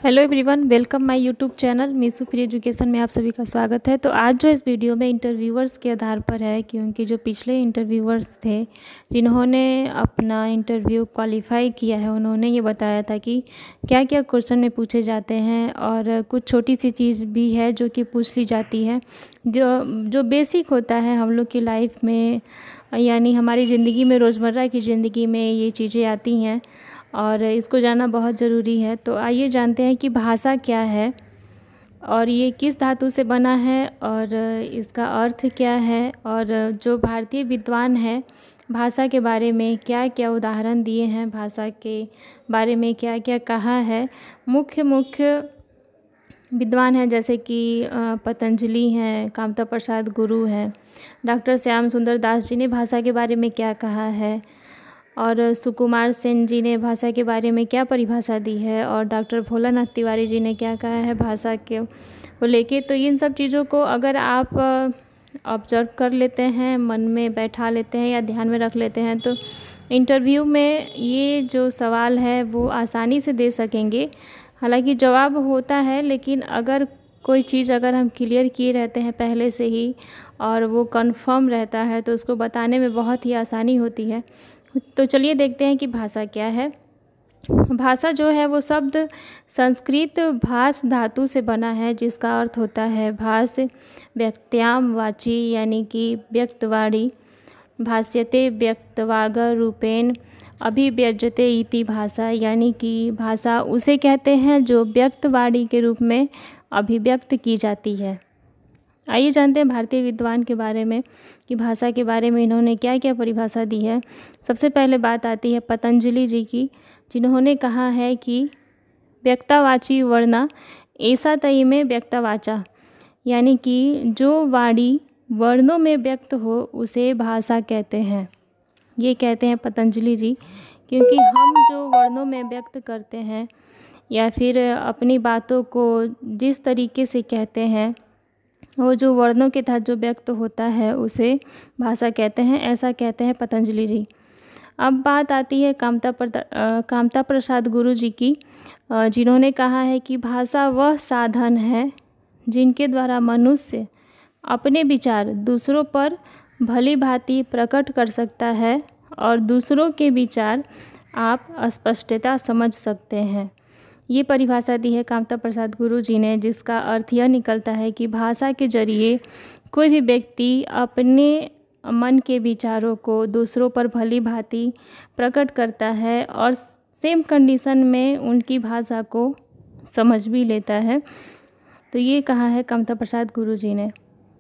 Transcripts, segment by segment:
Hello everyone, welcome my YouTube channel मीसू free education में आप सभी का स्वागत है। तो आज जो इस वीडियो में इंटरव्यूअर्स के आधार पर है, क्योंकि जो पिछले इंटरव्यूअर्स थे जिन्होंने अपना इंटरव्यू क्वालिफाई किया है, उन्होंने ये बताया था कि क्या क्या क्वेश्चन में पूछे जाते हैं और कुछ छोटी सी चीज़ भी है जो कि पूछ ली जाती है, जो बेसिक होता है हम लोग की लाइफ में, यानी हमारी ज़िंदगी में, रोज़मर्रा की ज़िंदगी में ये चीज़ें आती हैं और इसको जानना बहुत ज़रूरी है। तो आइए जानते हैं कि भाषा क्या है और ये किस धातु से बना है और इसका अर्थ क्या है, और जो भारतीय विद्वान है भाषा के बारे में क्या क्या उदाहरण दिए हैं, भाषा के बारे में क्या क्या कहा है। मुख्य विद्वान हैं जैसे कि पतंजलि हैं, कामता प्रसाद गुरु हैं, डॉक्टर श्याम सुंदर दास जी ने भाषा के बारे में क्या कहा है, और सुकुमार सेन जी ने भाषा के बारे में क्या परिभाषा दी है, और डॉक्टर भोलानाथ तिवारी जी ने क्या कहा है भाषा के को लेके। तो इन सब चीज़ों को अगर आप ऑब्जर्व कर लेते हैं, मन में बैठा लेते हैं या ध्यान में रख लेते हैं, तो इंटरव्यू में ये जो सवाल है वो आसानी से दे सकेंगे। हालांकि जवाब होता है, लेकिन अगर कोई चीज़ अगर हम क्लियर किए रहते हैं पहले से ही और वो कंफर्म रहता है तो उसको बताने में बहुत ही आसानी होती है। तो चलिए देखते हैं कि भाषा क्या है। भाषा जो है वो शब्द संस्कृत भाष धातु से बना है, जिसका अर्थ होता है भाष व्यक्त्याम वाची, यानी कि व्यक्तवाणी, भाष्यते व्यक्तवागर रूपेण अभिव्यज्यते इति भाषा, यानी कि भाषा उसे कहते हैं जो व्यक्तवाणी के रूप में अभिव्यक्त की जाती है। आइए जानते हैं भारतीय विद्वान के बारे में कि भाषा के बारे में इन्होंने क्या क्या परिभाषा दी है। सबसे पहले बात आती है पतंजलि जी की, जिन्होंने कहा है कि व्यक्तावाची वर्णा ऐसा तई में व्यक्तावाचा, यानी कि जो वाणी वर्णों में व्यक्त हो उसे भाषा कहते हैं। ये कहते हैं पतंजलि जी, क्योंकि हम जो वर्णों में व्यक्त करते हैं या फिर अपनी बातों को जिस तरीके से कहते हैं, वो जो वर्णों के तहत जो व्यक्त होता है उसे भाषा कहते हैं, ऐसा कहते हैं पतंजलि जी। अब बात आती है कामता प्रसाद गुरु जी की, जिन्होंने कहा है कि भाषा वह साधन है जिनके द्वारा मनुष्य अपने विचार दूसरों पर भली भांति प्रकट कर सकता है और दूसरों के विचार आप स्पष्टता समझ सकते हैं। ये परिभाषा दी है कामता प्रसाद गुरु जी ने, जिसका अर्थ यह निकलता है कि भाषा के जरिए कोई भी व्यक्ति अपने मन के विचारों को दूसरों पर भली भांति प्रकट करता है और सेम कंडीशन में उनकी भाषा को समझ भी लेता है। तो ये कहा है कामता प्रसाद गुरु जी ने।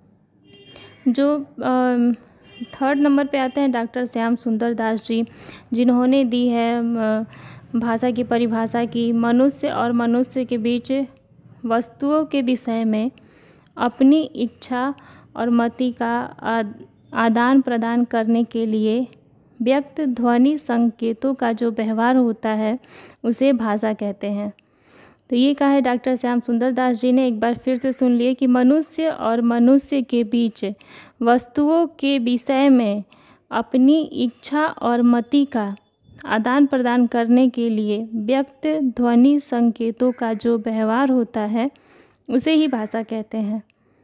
जो थर्ड नंबर पे आते हैं डॉक्टर श्याम सुंदर दास जी, जिन्होंने दी है भाषा की परिभाषा की मनुष्य और मनुष्य के बीच वस्तुओं के विषय में अपनी इच्छा और मति का आदान प्रदान करने के लिए व्यक्त ध्वनि संकेतों का जो व्यवहार होता है उसे भाषा कहते हैं। तो ये कहा है डॉक्टर श्याम सुंदर दास जी ने। एक बार फिर से सुन लिए कि मनुष्य और मनुष्य के बीच वस्तुओं के विषय में अपनी इच्छा और मति का आदान प्रदान करने के लिए व्यक्त ध्वनि संकेतों का जो व्यवहार होता है उसे ही भाषा कहते हैं।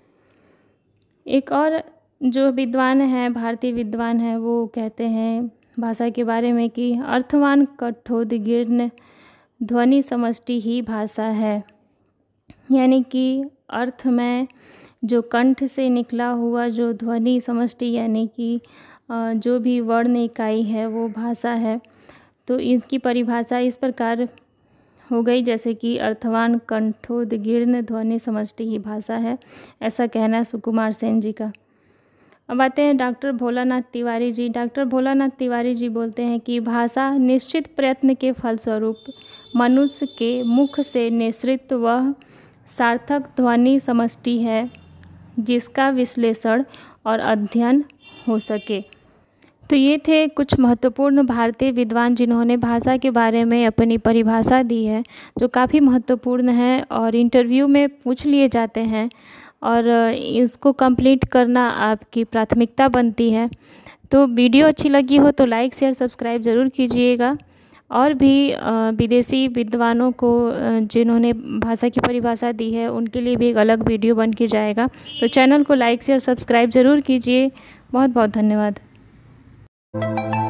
एक और जो विद्वान है, भारतीय विद्वान है, वो कहते हैं भाषा के बारे में कि अर्थवान कठोदगीर्ण ध्वनि समष्टि ही भाषा है, यानी कि अर्थ में जो कंठ से निकला हुआ जो ध्वनि समष्टि, यानी कि जो भी वर्ण इकाई है वो भाषा है। तो इसकी परिभाषा इस प्रकार हो गई जैसे कि अर्थवान कंठोदगीर्ण ध्वनि समष्टि ही भाषा है, ऐसा कहना है सुकुमार सेन जी का। अब आते हैं डॉक्टर भोलानाथ तिवारी जी। डॉक्टर भोलानाथ तिवारी जी बोलते हैं कि भाषा निश्चित प्रयत्न के फलस्वरूप मनुष्य के मुख से निःसृत वह सार्थक ध्वनि समष्टि है जिसका विश्लेषण और अध्ययन हो सके। तो ये थे कुछ महत्वपूर्ण भारतीय विद्वान जिन्होंने भाषा के बारे में अपनी परिभाषा दी है, जो काफ़ी महत्वपूर्ण है और इंटरव्यू में पूछ लिए जाते हैं और इसको कंप्लीट करना आपकी प्राथमिकता बनती है। तो वीडियो अच्छी लगी हो तो लाइक शेयर सब्सक्राइब ज़रूर कीजिएगा और भी विदेशी विद्वानों को जिन्होंने भाषा की परिभाषा दी है उनके लिए भी एक अलग वीडियो बन के जाएगा। तो चैनल को लाइक शेयर सब्सक्राइब ज़रूर कीजिए। बहुत बहुत धन्यवाद।